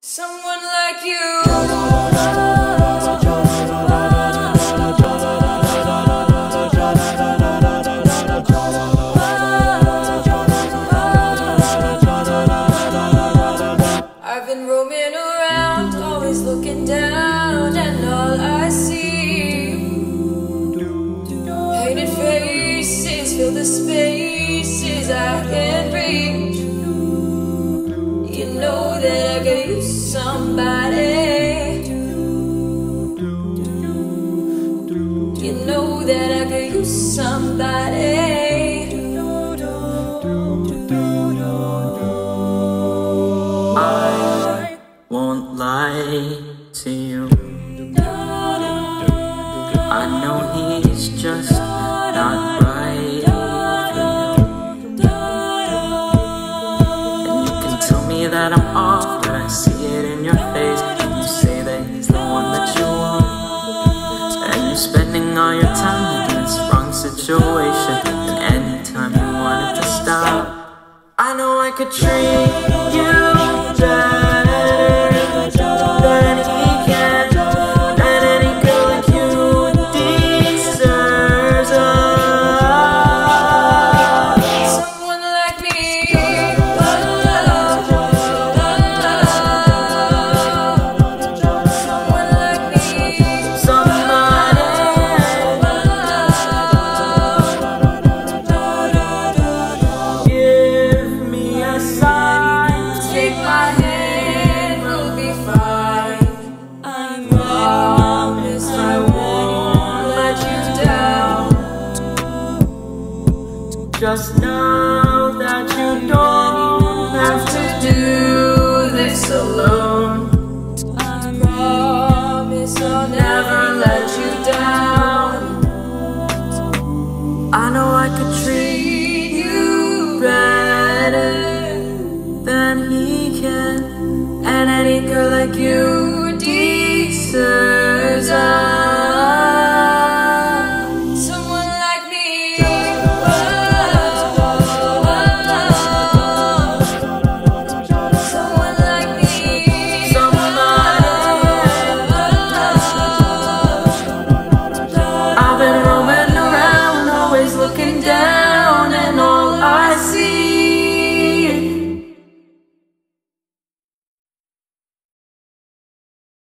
Someone like you. I've been roaming around, always looking down, and all I see painted faces fill the spaces I can't reach. You know that I could use somebody. You know that I could use somebody. I won't lie to you. I know he's just not right for you. And you can tell me that I'm off, but I see it in your face. You say that he's the one that you want, and you're spending all your time in this wrong situation. And anytime you want it to stop, I know I could treat you better than he can, and any girl like you deserves Someone like me. Someone like me. Give me a sign. Take my hand, we'll be fine. I promise I won't let you down. Just know that you don't have to do this alone. I promise I'll never let you down. I know I could treat you better than he can, and any girl like you